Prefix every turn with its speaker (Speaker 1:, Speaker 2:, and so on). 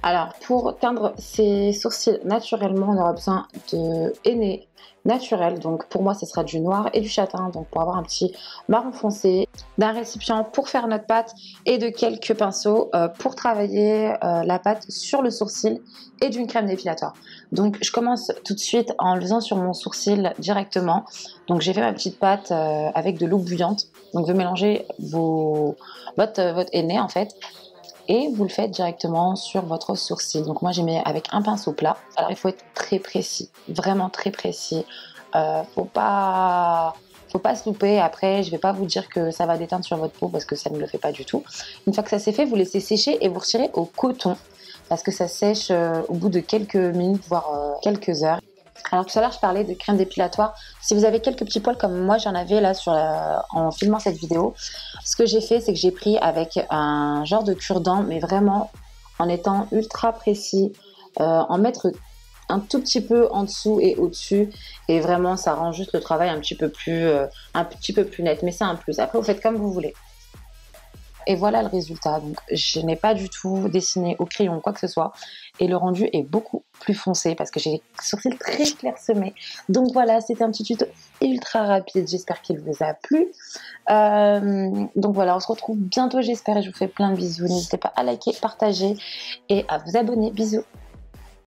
Speaker 1: Alors, pour teindre ses sourcils naturellement, on aura besoin de henné naturel. Donc, pour moi, ce sera du noir et du châtain. Donc, pour avoir un petit marron foncé, d'un récipient pour faire notre pâte et de quelques pinceaux pour travailler la pâte sur le sourcil et d'une crème dépilatoire. Donc, je commence tout de suite en le faisant sur mon sourcil directement. Donc, j'ai fait ma petite pâte avec de l'eau bouillante. Donc, vous mélangez votre henné en fait et vous le faites directement sur votre sourcil. Donc moi j'ai mis avec un pinceau plat. Alors il faut être très précis, vraiment très précis. Faut pas se louper. Après je vais pas vous dire que ça va déteindre sur votre peau parce que ça ne le fait pas du tout. Une fois que ça c'est fait, vous laissez sécher et vous retirez au coton parce que ça sèche au bout de quelques minutes voire quelques heures. Alors tout à l'heure je parlais de crème dépilatoire. Si vous avez quelques petits poils comme moi j'en avais là en filmant cette vidéo, ce que j'ai fait c'est que j'ai pris avec un genre de cure-dent, mais vraiment en étant ultra précis, en mettre un tout petit peu en dessous et au-dessus, et vraiment ça rend juste le travail un petit peu plus net, mais c'est un plus. Après vous faites comme vous voulez. Et voilà le résultat. Donc, je n'ai pas du tout dessiné au crayon ou quoi que ce soit. Et le rendu est beaucoup plus foncé parce que j'ai les sourcils très clairsemés. Donc voilà, c'était un petit tuto ultra rapide. J'espère qu'il vous a plu. Donc voilà, on se retrouve bientôt, j'espère. Et je vous fais plein de bisous. N'hésitez pas à liker, partager et à vous abonner. Bisous.